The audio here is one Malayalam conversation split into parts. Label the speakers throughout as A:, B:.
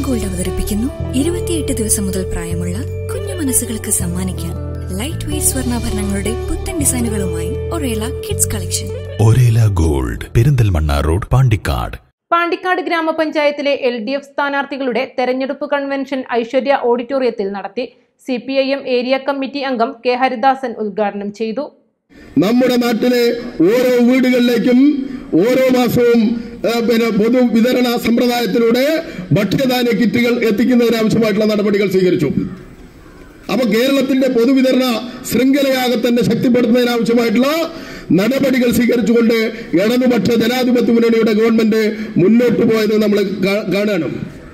A: ഗോൾഡ് അവതരിപ്പിക്കുന്നു 28 ദിവസം മുതൽ പ്രായമുള്ള കുഞ്ഞു മനസ്സുകൾക്ക് സമ്മാനിക്കാൻ ലൈറ്റ് വെയ്റ്റ് സ്വർണ്ണാഭരണങ്ങളുടെ പുത്തൻ ഡിസൈനുകളുമായി Orela kids collection.
B: Orela gold, Perinthalmanna road, Pandikkad.
C: Pandikkad ഗ്രാമപഞ്ചായത്തിലെ LDF സ്ഥാനാർത്ഥികളുടെ തെരഞ്ഞെടുപ്പ് കൺവെൻഷൻ ഐശ്വര്യ ഓഡിറ്റോറിയത്തിൽ നടത്തി. CPIM ഏരിയ കമ്മിറ്റി അംഗം K ഹരിദാസൻ ഉദ്ഘാടനം ചെയ്തു.
D: നമ്മുടെ നാട്ടിലെ ഓരോ വീടുകളിലേക്കും ഓരോ മാസവും പൊതുവിതരണ സമ്പ്രദായത്തിലൂടെ ഭക്ഷ്യധാന്യ കിറ്റുകൾ എത്തിക്കുന്നതിനാവശ്യമായിട്ടുള്ള നടപടികൾ സ്വീകരിച്ചു. അപ്പൊ കേരളത്തിന്റെ പൊതുവിതരണ ശൃംഖലയാകെ തന്നെ ശക്തിപ്പെടുത്തുന്നതിനാവശ്യമായിട്ടുള്ള നടപടികൾ സ്വീകരിച്ചുകൊണ്ട് ഇടതുപക്ഷ ജനാധിപത്യ മുന്നണിയുടെ ഗവൺമെന്റ് മുന്നോട്ട് പോയത് നമ്മൾ കാണണം.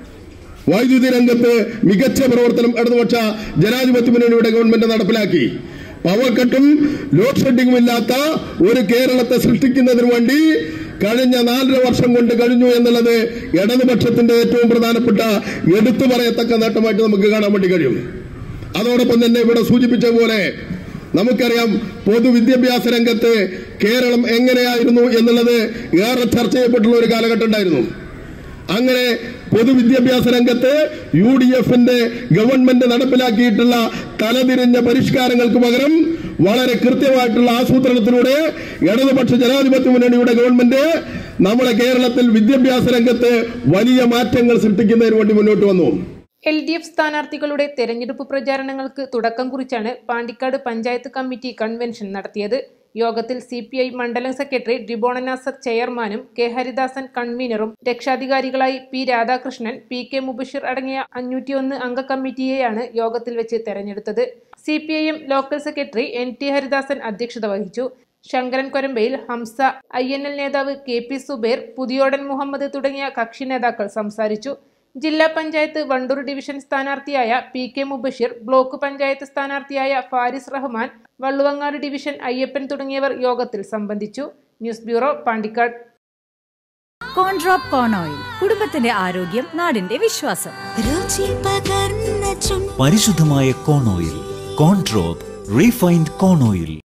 D: വൈദ്യുതി രംഗത്ത് മികച്ച പ്രവർത്തനം ഇടതുപക്ഷ ജനാധിപത്യ മുന്നണിയുടെ ഗവൺമെന്റ് നടപ്പിലാക്കി. പവർ കട്ടും ലോഡ് ഷെഡിങ്ങും ഇല്ലാത്ത ഒരു കേരളത്തെ സൃഷ്ടിക്കുന്നതിന് വേണ്ടി കഴിഞ്ഞ 4.5 വർഷം കൊണ്ട് കഴിഞ്ഞു എന്നുള്ളത് ഇടതുപക്ഷത്തിന്റെ ഏറ്റവും പ്രധാനപ്പെട്ട എടുത്തു പറയത്തക്ക നേട്ടമായിട്ട് നമുക്ക് കാണാൻ വേണ്ടി കഴിയും. അതോടൊപ്പം തന്നെ ഇവിടെ സൂചിപ്പിച്ച പോലെ നമുക്കറിയാം, പൊതുവിദ്യാഭ്യാസ രംഗത്ത് കേരളം എങ്ങനെയായിരുന്നു എന്നുള്ളത് ഏറെ ചർച്ച ചെയ്യപ്പെട്ടുള്ള ഒരു കാലഘട്ടം ഉണ്ടായിരുന്നു. അങ്ങനെ പൊതുവിദ്യാഭ്യാസ രംഗത്ത് UDFന്റെ ഗവൺമെന്റ് നടപ്പിലാക്കിയിട്ടുള്ള തലതിരിഞ്ഞ പരിഷ്കാരങ്ങൾക്ക് പകരം വളരെ കൃത്യമായിട്ടുള്ള ആസൂത്രണത്തിലൂടെ ഇടതുപക്ഷ ജനാധിപത്യ മുന്നണിയുടെ ഗവൺമെന്റ് നമ്മുടെ കേരളത്തിൽ വിദ്യാഭ്യാസ രംഗത്ത് വലിയ മാറ്റങ്ങൾ സൃഷ്ടിക്കുന്നതിന് വേണ്ടി മുന്നോട്ട് വന്നു.
C: LDF സ്ഥാനാർത്ഥികളുടെ തെരഞ്ഞെടുപ്പ് പ്രചാരണങ്ങൾക്ക് തുടക്കം കുറിച്ചാണ് പാണ്ടിക്കാട് പഞ്ചായത്ത് കമ്മിറ്റി കൺവെൻഷൻ നടത്തിയത്. യോഗത്തിൽ CPI മണ്ഡലം സെക്രട്ടറി ഡിബോണ നാസർ ചെയർമാനും K Haridasan കൺവീനറും രക്ഷാധികാരികളായി P Radhakrishnan, PK Mubashir അടങ്ങിയ 501 അംഗ കമ്മിറ്റിയെയാണ് യോഗത്തിൽ വെച്ച് തെരഞ്ഞെടുത്തത്. CPIM local secretary NT Haridasan അധ്യക്ഷത വഹിച്ചു. ശങ്കരൻ കൊരമ്പയിൽ, ഹംസ, INL നേതാവ് KP സുബൈർ, പുതിയോടൻ മുഹമ്മദ് തുടങ്ങിയ കക്ഷി നേതാക്കൾ സംസാരിച്ചു. ജില്ലാ പഞ്ചായത്ത് വണ്ടൂർ ഡിവിഷൻ സ്ഥാനാർത്ഥിയായ PK മുബഷിർ, ബ്ലോക്ക് പഞ്ചായത്ത് സ്ഥാനാർത്ഥിയായ ഫാരിസ് റഹ്മാൻ, വള്ളുവങ്ങാട് ഡിവിഷൻ അയ്യപ്പൻ തുടങ്ങിയവർ യോഗത്തിൽ സംബന്ധിച്ചു. News bureau, Pandikkad.
E: Corndrop corn oil, കുടുംബത്തിന്റെ ആരോഗ്യം, നാടിന്റെ വിശ്വാസം.
B: പരിശുദ്ധമായ corn oil, Corndrop refined corn oil.